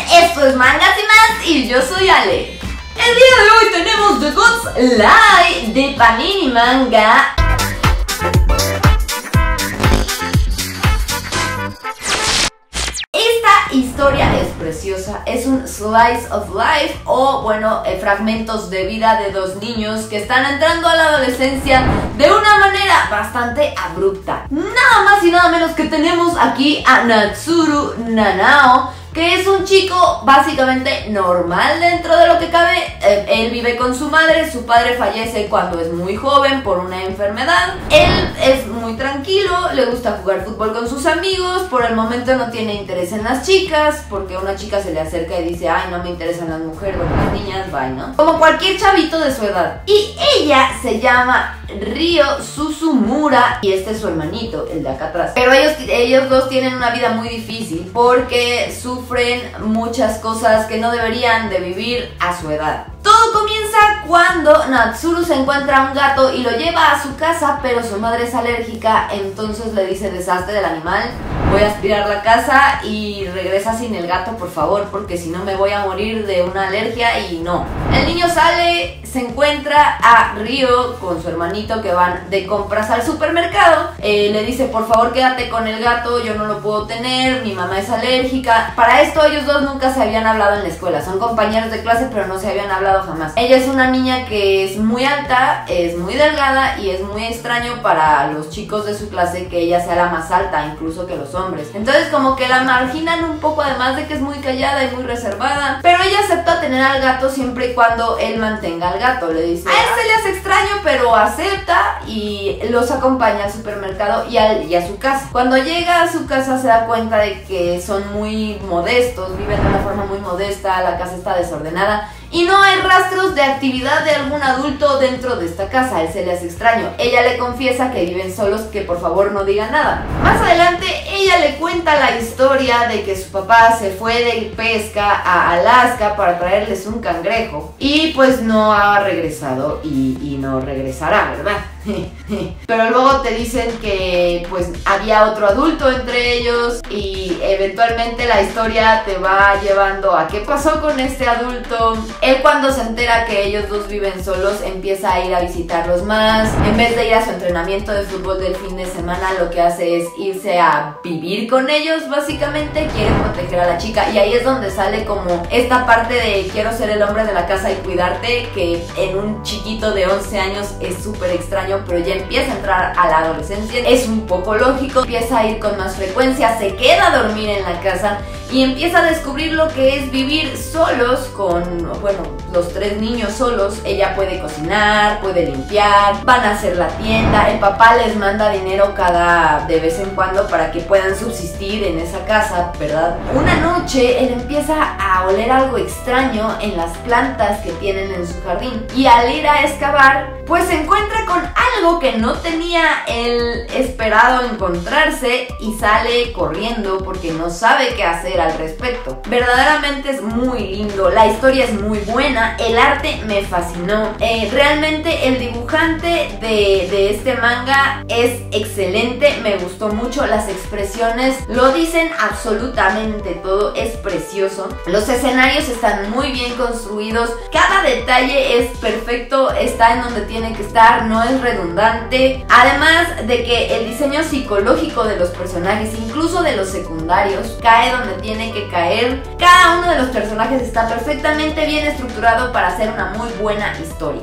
esto es Mangas y Más y yo soy Ale. El día de hoy tenemos The Gods Lie de Panini Manga. Esta historia es preciosa, es un slice of life o bueno, fragmentos de vida de dos niños que están entrando a la adolescencia de una manera bastante abrupta. Nada más y nada menos que tenemos aquí a Natsuru Nanao, que es un chico básicamente normal dentro de lo que cabe. Él vive con su madre, su padre fallece cuando es muy joven por una enfermedad. Él es muy tranquilo, le gusta jugar fútbol con sus amigos, por el momento no tiene interés en las chicas, porque una chica se le acerca y dice, ay, no me interesan las mujeres o las niñas, bye, ¿no? Como cualquier chavito de su edad. Y ella se llama Ryo Suzumura y este es su hermanito, el de acá atrás. Pero ellos dos tienen una vida muy difícil porque sufren muchas cosas que no deberían de vivir a su edad. Todo comienza cuando Natsuru se encuentra un gato y lo lleva a su casa, pero su madre es alérgica, entonces le dice, deshazte del animal, voy a aspirar la casa y regresa sin el gato, por favor, porque si no me voy a morir de una alergia. Y no. El niño sale, se encuentra a Ryo con su hermanito que van de compras al supermercado. Le dice, por favor quédate con el gato, yo no lo puedo tener, mi mamá es alérgica. Para esto ellos dos nunca se habían hablado en la escuela, son compañeros de clase pero no se habían hablado jamás. Ella es una niña que es muy alta, es muy delgada y es muy extraño para los chicos de su clase que ella sea la más alta, incluso que los hombres. Entonces como que la marginan un poco, además de que es muy callada y muy reservada. Pero ella acepta tener al gato siempre y cuando él mantenga al gato. Le dice, a él se le hace extraño pero acepta y los acompaña al supermercado y a su casa. Cuando llega a su casa se da cuenta de que son muy modestos, viven de una forma muy modesta, la casa está desordenada y no hay rastros de actividad de algún adulto dentro de esta casa. A él se le hace extraño. Ella le confiesa que viven solos, que por favor no diga nada. Más adelante ella le cuenta la historia de que su papá se fue de pesca a Alaska para traerles un cangrejo y pues no ha regresado y no regresará, ¿verdad? Pero luego te dicen que pues había otro adulto entre ellos y eventualmente la historia te va llevando a qué pasó con este adulto. Él, cuando se entera que ellos dos viven solos, empieza a ir a visitarlos más. En vez de ir a su entrenamiento de fútbol del fin de semana, lo que hace es irse a vivir con ellos, básicamente. Quiere proteger a la chica y ahí es donde sale como esta parte de quiero ser el hombre de la casa y cuidarte, que en un chiquito de 11 años es súper extraño, pero ya empieza a entrar a la adolescencia. Es un poco lógico, empieza a ir con más frecuencia, se queda a dormir en la casa y empieza a descubrir lo que es vivir solos con, bueno, los tres niños solos. Ella puede cocinar, puede limpiar, van a hacer la tienda, el papá les manda dinero de vez en cuando para que puedan subsistir en esa casa, ¿verdad? Una noche él empieza a oler algo extraño en las plantas que tienen en su jardín y al ir a excavar pues se encuentra con algo que no tenía él esperado encontrarse y sale corriendo porque no sabe qué hacer al respecto. Verdaderamente es muy lindo, la historia es muy buena, el arte me fascinó. Realmente el dibujante de este manga es excelente, me gustó mucho, las expresiones lo dicen absolutamente todo, es precioso. Los escenarios están muy bien construidos, cada detalle es perfecto, está en donde tiene que estar, no es redundante. Además de que el diseño psicológico de los personajes, incluso de los secundarios, cae donde tiene que caer. Cada uno de los personajes está perfectamente bien estructurado para hacer una muy buena historia.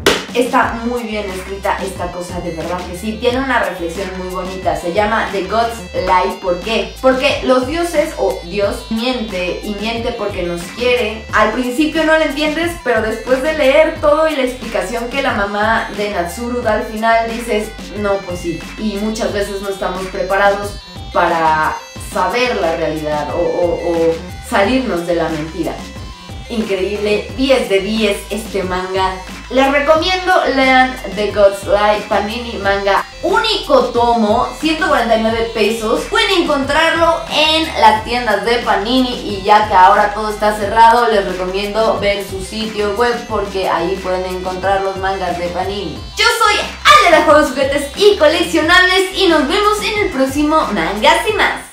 Está muy bien escrita esta cosa, de verdad que sí. Tiene una reflexión muy bonita. Se llama The Gods Lie. ¿Por qué? Porque los dioses o Dios miente y miente porque nos quiere. Al principio no lo entiendes, pero después de leer todo y la explicación que la mamá de Natsuru da al final, dices, no, pues sí. Y muchas veces no estamos preparados para saber la realidad o salirnos de la mentira. Increíble, 10 de 10 este manga. Les recomiendo lean The Gods Lie Panini Manga. Único tomo, 149 pesos. Pueden encontrarlo en las tiendas de Panini y ya que ahora todo está cerrado, les recomiendo ver su sitio web porque ahí pueden encontrar los mangas de Panini. Yo soy Ale de Juegos, Juguetes y Coleccionables y nos vemos en el próximo Mangas y Más.